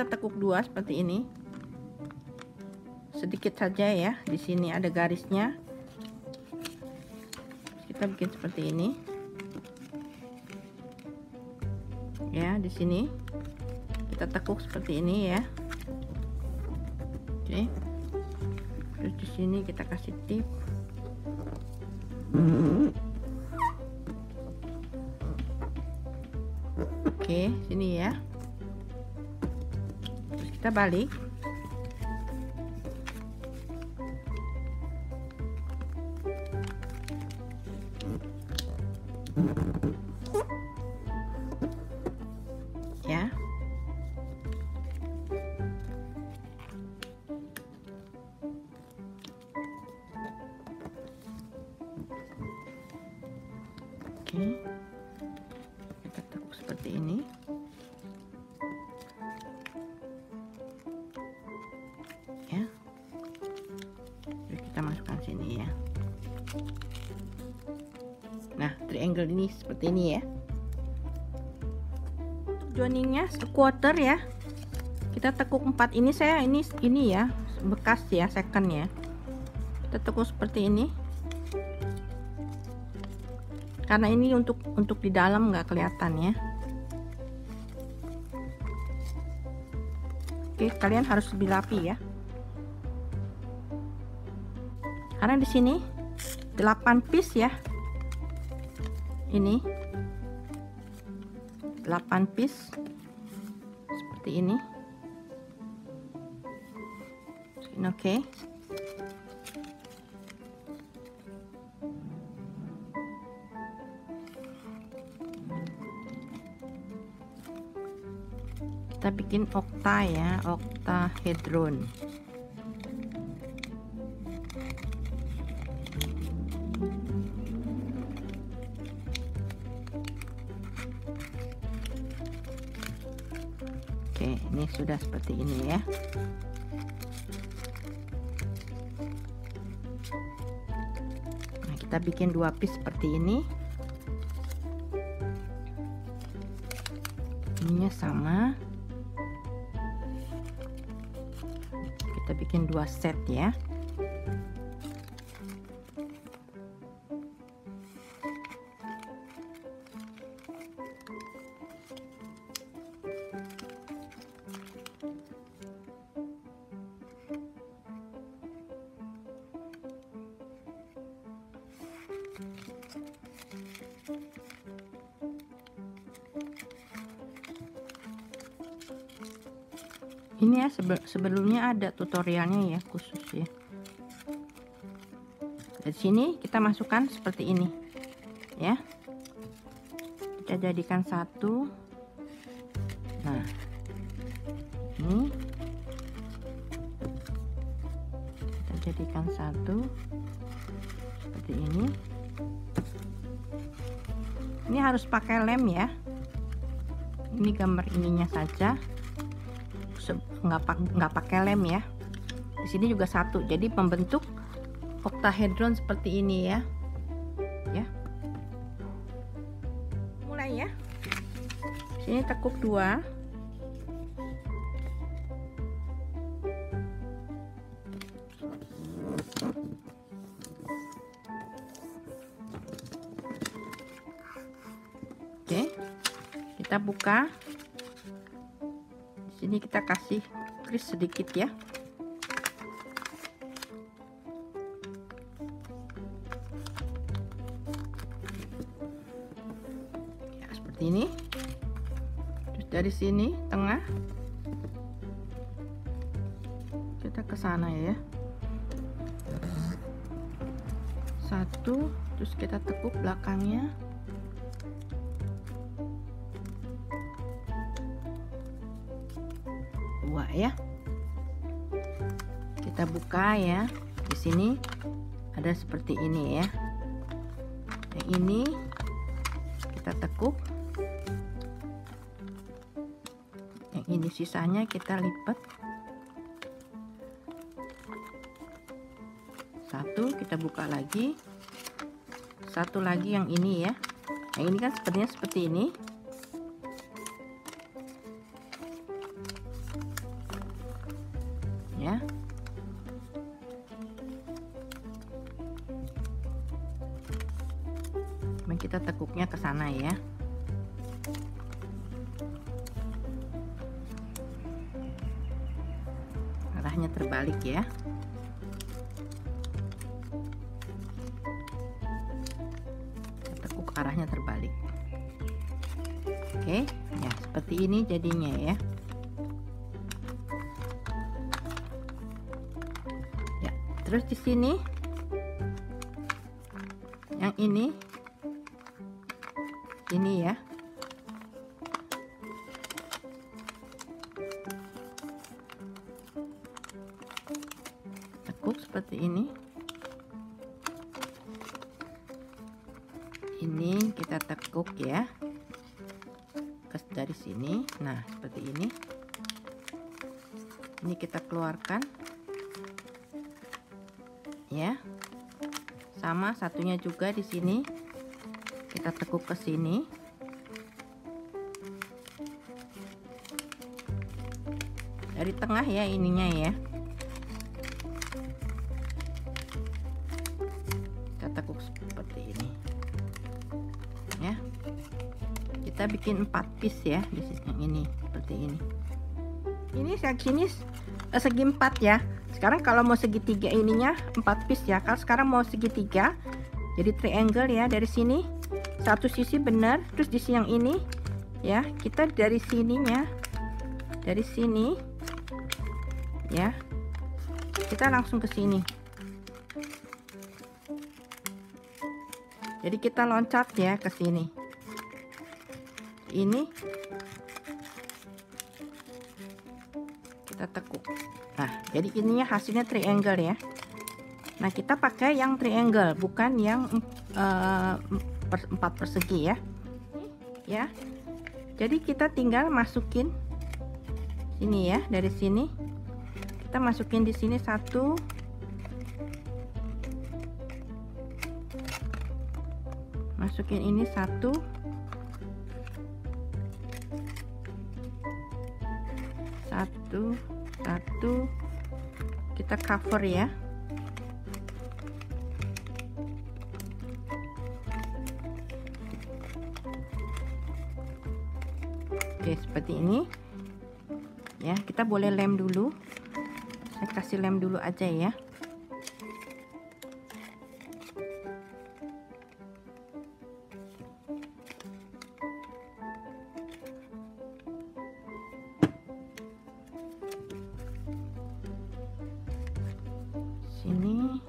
kita tekuk dua seperti ini, sedikit saja ya. Di sini ada garisnya, kita bikin seperti ini ya. Di sini kita tekuk seperti ini ya. Oke, terus di sini kita kasih tip. Oke, sini ya. Terus kita balik. Ya. Oke. Kita tekuk seperti ini. Ya. Terus kita masukkan sini ya. Nah, triangle ini seperti ini ya. Joiningnya quarter ya. Kita tekuk 4 ini, saya ini ya, bekas ya, second ya. Kita tekuk seperti ini. Karena ini untuk di dalam nggak kelihatan ya. Oke, kalian harus lebih rapi ya. Karena di sini 8 piece ya. Ini 8 piece seperti ini. Oke. Kita bikin okta ya, oktahedron. Oke, ini sudah seperti ini ya. Nah, kita bikin 2 piece seperti ini. Ininya sama. Kita bikin 2 set ya. Ini ya, sebelumnya ada tutorialnya ya, khusus ya. Di sini kita masukkan seperti ini ya. Kita jadikan satu. Nah, ini kita jadikan satu seperti ini. Ini harus pakai lem ya. Ini gambar ininya saja, nggak pakai lem ya. Di sini juga satu, jadi membentuk oktahedron seperti ini ya. Ya, mulai ya. Sini tekuk 2. Oke, kita buka. Di sini kita kasih kris sedikit ya. Ya, seperti ini. Terus dari sini tengah kita ke sana ya. Satu, terus kita tekuk belakangnya. Dua ya. Kita buka ya. Di sini ada seperti ini ya. Yang ini kita tekuk. Yang ini sisanya kita lipat. Satu, kita buka lagi. Satu lagi yang ini ya. Yang ini kan sepertinya seperti ini. Ini kita tekuknya ke sana ya. Arahnya terbalik ya. Tekuk arahnya terbalik. Oke, ya seperti ini jadinya ya. Ya, terus di sini yang ini ya. Tekuk seperti ini. Ini kita tekuk ya. Dari sini. Nah, seperti ini. Ini kita keluarkan. Ya. Sama satunya juga di sini. Kita tekuk ke sini. Dari tengah ya ininya ya. Kita tekuk seperti ini. Ya. Kita bikin 4 piece ya di sini yang ini seperti ini. Ini segi 4 ya. Sekarang kalau mau segitiga ininya 4 piece ya. Kalau sekarang mau segitiga jadi triangle ya, dari sini satu sisi benar, terus di sini yang ini ya, kita dari sininya, dari sini ya, kita langsung ke sini. Jadi kita loncat ya ke sini. Ini kita tekuk. Nah, jadi ininya hasilnya triangle ya. Nah, kita pakai yang triangle, bukan yang 4 persegi ya. Ya. Jadi kita tinggal masukin sini ya, dari sini kita masukin di sini satu, masukin ini satu, satu, kita cover ya. Oke, seperti ini ya. Kita boleh lem dulu, saya kasih lem dulu aja ya. Sini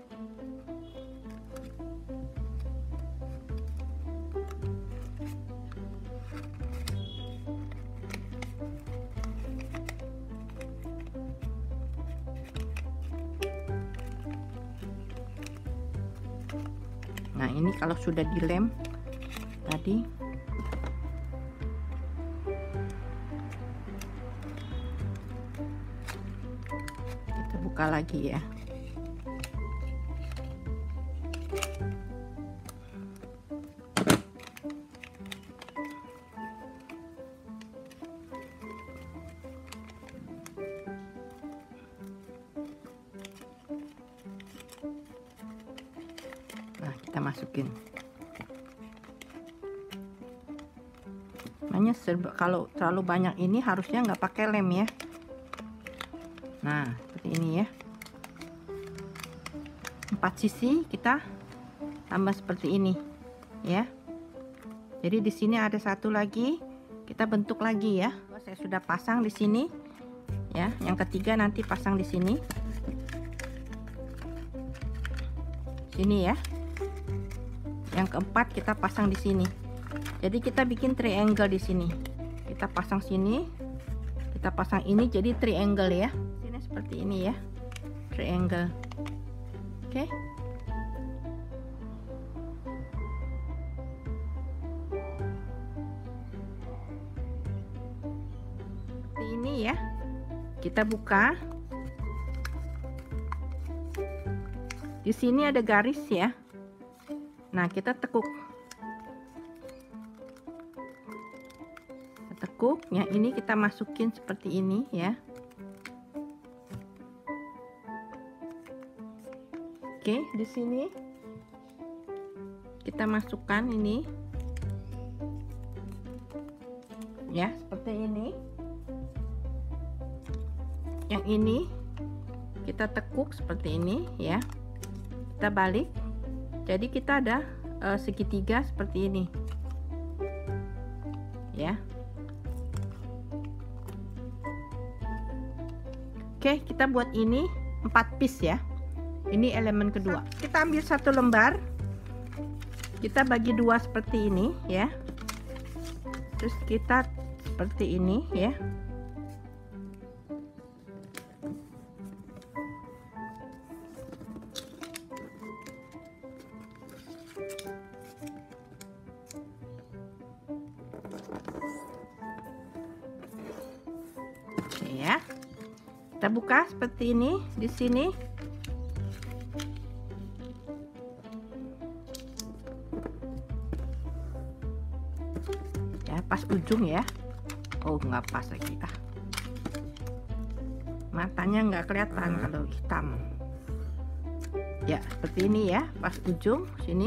nah, ini kalau sudah dilem tadi, kita buka lagi ya. Nah, kita masukin. Makanya kalau terlalu banyak ini harusnya nggak pakai lem ya. Nah, seperti ini ya. 4 sisi kita tambah seperti ini ya. Jadi di sini ada satu lagi, kita bentuk lagi ya. Saya sudah pasang di sini ya. Yang ketiga nanti pasang di sini. Sini ya. Yang keempat kita pasang di sini. Jadi kita bikin triangle di sini. Kita pasang sini, kita pasang ini, jadi triangle ya. Sini seperti ini ya, triangle. Oke. Seperti ini ya. Kita buka. Di sini ada garis ya. Nah, kita tekuk. Tekuk, yang ini kita masukin seperti ini ya. Oke, di sini kita masukkan ini ya, seperti ini. Yang ini kita tekuk seperti ini ya, kita balik, jadi kita ada segitiga seperti ini ya. Oke, kita buat ini 4 piece ya. Ini elemen kedua. Kita ambil satu lembar, kita bagi dua seperti ini ya, terus kita seperti ini ya. Oke ya. Kita buka seperti ini di sini. Ya, pas ujung ya. Oh, nggak pas lagi. Matanya nggak kelihatan kalau hitam. Ya, seperti ini ya, pas ujung sini.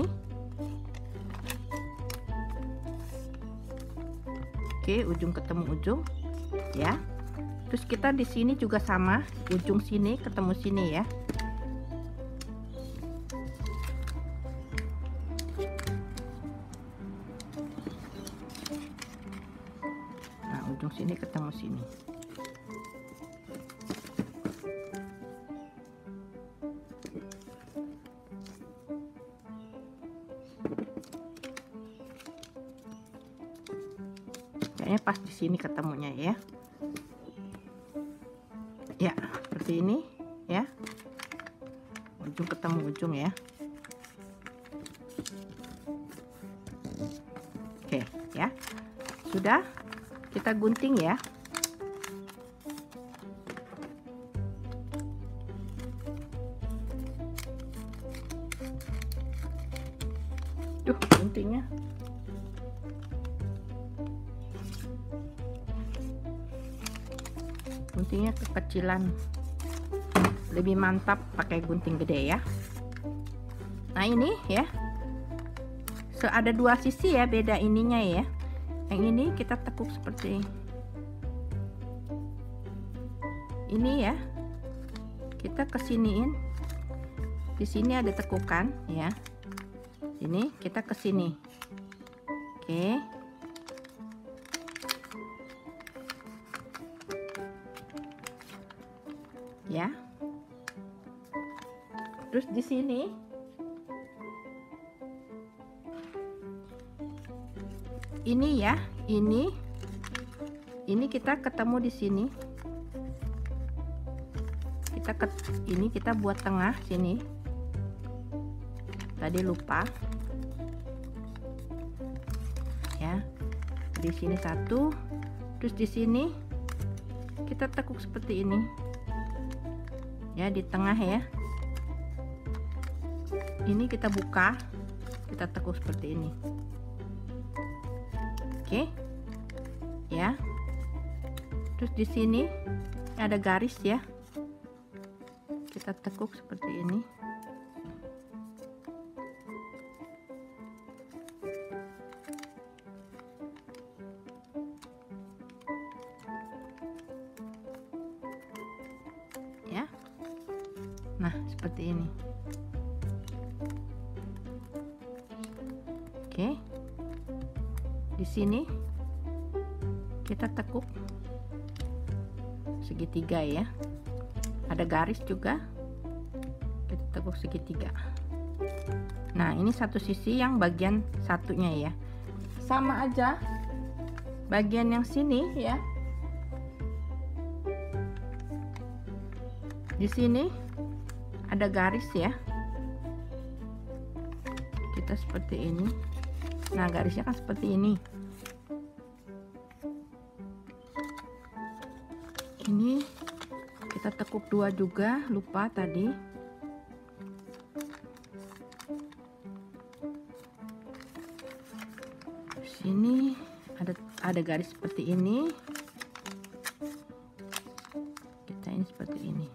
Oke, ujung ketemu ujung ya. Terus kita di sini juga sama, ujung sini ketemu sini ya. Nah, ujung sini ketemu sini. Kayaknya pas di sini ketemunya ya. Ya, seperti ini ya. Ujung ketemu ujung ya. Oke, ya. Sudah, kita gunting ya. Duh, guntingnya. Guntingnya kekecilan, lebih mantap pakai gunting gede ya. Nah ini ya, ada dua sisi ya, beda ininya ya. Yang ini kita tekuk seperti ini ya, kita kesiniin, di sini ada tekukan ya, ini kita kesini. Oke. Ya, terus di sini ini ya, ini kita ketemu di sini, ini kita buat tengah sini, tadi lupa ya. Di sini satu, terus di sini kita tekuk seperti ini ya, di tengah ya. Ini kita buka, kita tekuk seperti ini. Oke ya. Terus di sini ada garis ya, kita tekuk seperti ini. Ya. Nah, seperti ini. Oke. Di sini kita tekuk segitiga ya. Ada garis juga. Kita tekuk segitiga. Nah, ini satu sisi yang bagian satunya ya. Sama aja bagian yang sini ya. Di sini ada garis ya. Kita seperti ini. Nah, garisnya kan seperti ini. Ini kita tekuk dua juga, lupa tadi. Sini ada garis seperti ini. Kita ini seperti ini.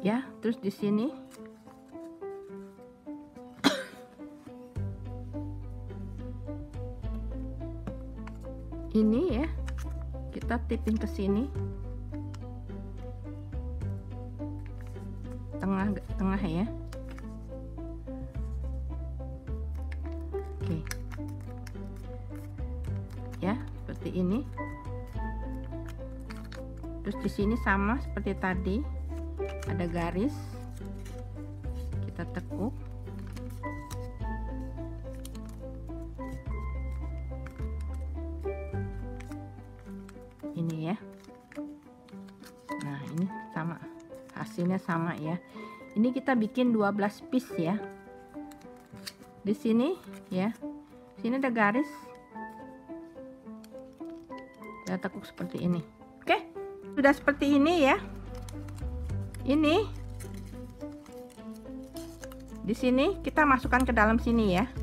ya. Terus di sini ini ya, kita tipin ke sini, tengah ya. Oke ya, seperti ini. Terus di sini sama seperti tadi, ada garis, kita tekuk. Ini ya. Nah, ini sama, hasilnya sama ya. Ini kita bikin 12 piece ya. Di sini ya, sini ada garis, kita tekuk seperti ini. Oke, sudah seperti ini ya. Ini di sini kita masukkan ke dalam sini ya,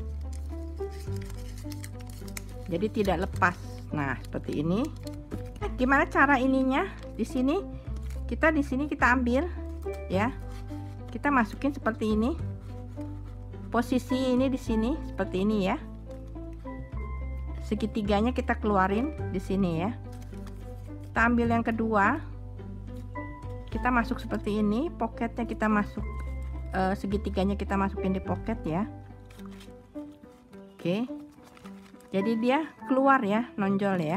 jadi tidak lepas. Nah, seperti ini. Gimana cara ininya? Di sini kita ambil ya, kita masukin seperti ini. Posisi ini di sini seperti ini ya. Segitiganya kita keluarin di sini ya. Kita ambil yang kedua, kita masuk seperti ini. Poketnya kita masuk, segitiganya kita masukin di pocket ya. Oke, jadi dia keluar ya, nonjol ya.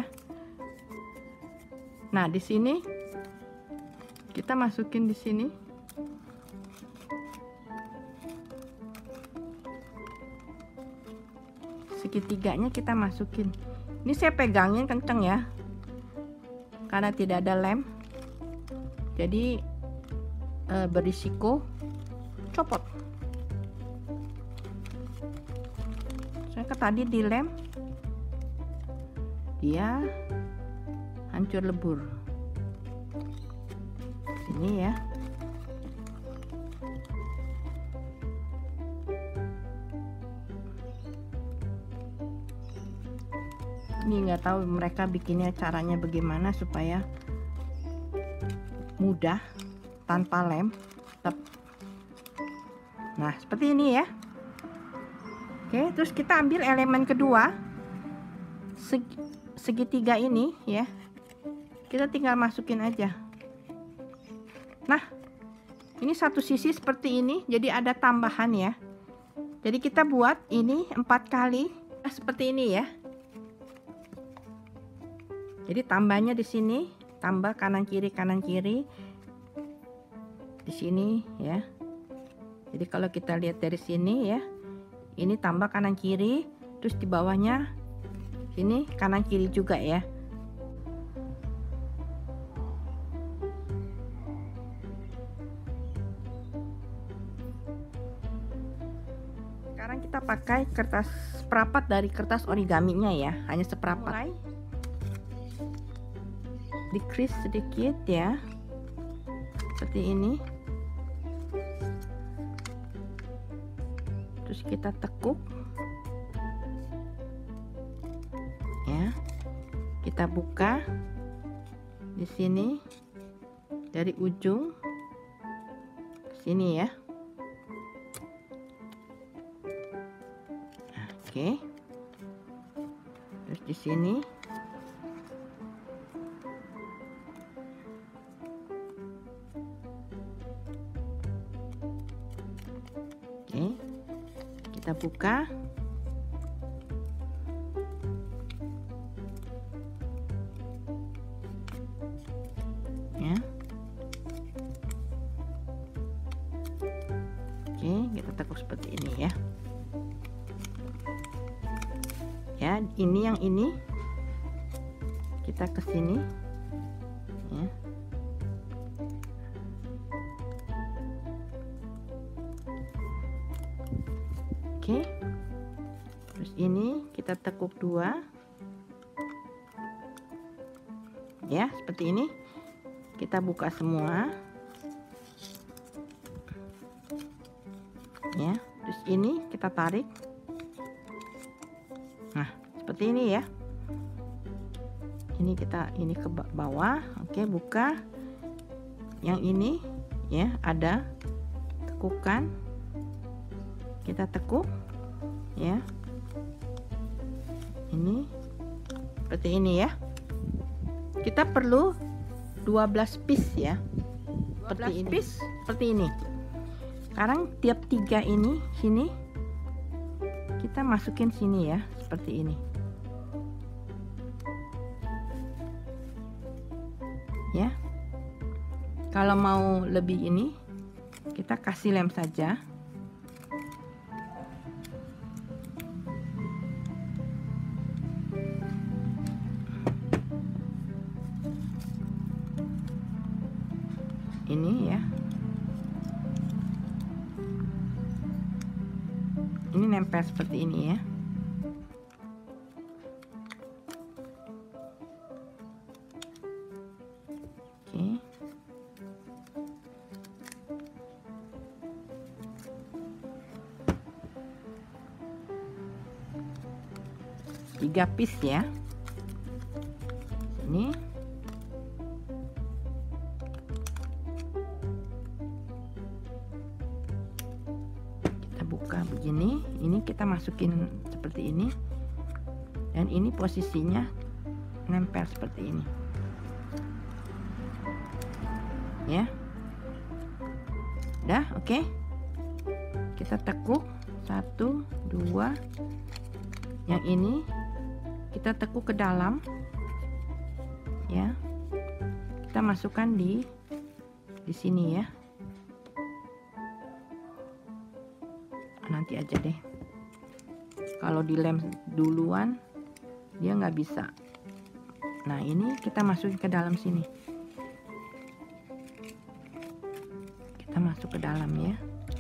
Nah, di sini kita masukin di sini. Segitiganya kita masukin. Ini saya pegangin kenceng ya, karena tidak ada lem, jadi berisiko copot. Saya tadi dilem, dia hancur lebur. Ini ya. Ini nggak tahu mereka bikinnya caranya bagaimana supaya mudah tanpa lem. Nah, seperti ini ya. Oke, terus kita ambil elemen kedua, segitiga ini ya. Kita tinggal masukin aja. Nah, ini satu sisi seperti ini, jadi ada tambahan ya. Jadi kita buat ini 4 kali seperti ini ya. Jadi tambahnya di sini, tambah kanan kiri di sini ya. Jadi kalau kita lihat dari sini ya, ini tambah kanan kiri, terus di bawahnya sini kanan kiri juga ya. Sekarang kita pakai kertas seprapat dari kertas origaminya ya, hanya seprapat. Di crease sedikit ya, seperti ini. Terus kita tekuk ya, kita buka di sini dari ujung ke sini ya. Oke, terus di sini kita buka ya. Oke, kita tekuk seperti ini ya. Ya, ini yang ini kita ke sini ya. Oke, terus ini kita tekuk 2 ya, seperti ini. Kita buka semua ya, terus ini kita tarik. Nah, seperti ini ya. Ini kita ke bawah. Oke, buka yang ini ya, ada tekukan, kita tekuk ya, ini seperti ini ya. Kita perlu 12 piece ya, seperti ini. Piece seperti ini. Sekarang tiap 3 ini sini kita masukin sini ya, seperti ini ya. Kalau mau lebih ini kita kasih lem saja. Ini ya, ini nempel seperti ini ya. Oke. Tiga piece ya. Ini buka begini, ini kita masukin seperti ini, dan ini posisinya nempel seperti ini ya. Udah oke. Kita tekuk 1 2, yang ini kita tekuk ke dalam ya, kita masukkan di sini ya. Nanti aja deh, kalau dilem duluan dia nggak bisa. Nah ini kita masukin ke dalam sini, kita masuk ke dalam ya.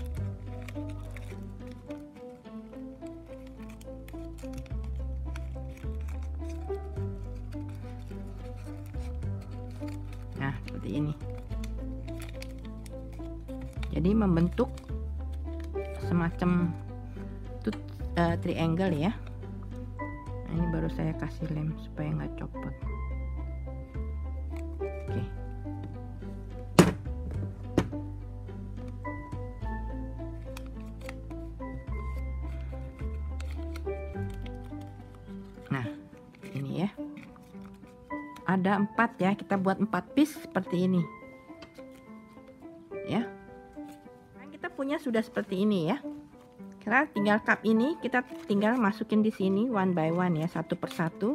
Nah seperti ini, jadi membentuk semacam triangle ya. Nah, ini baru saya kasih lem supaya nggak copot. Oke. Nah ini ya, ada 4 ya, kita buat 4 piece seperti ini ya. Kita punya sudah seperti ini ya. Kita tinggal cup ini kita tinggal masukin di sini one by one ya, satu persatu.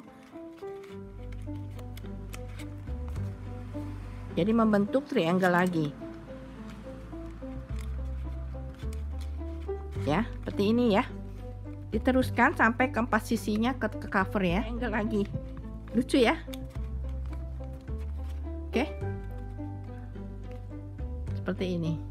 Jadi membentuk triangle lagi ya, seperti ini ya. Diteruskan sampai ke 4 sisinya ke cover ya, triangle lagi. Lucu ya. Oke, seperti ini.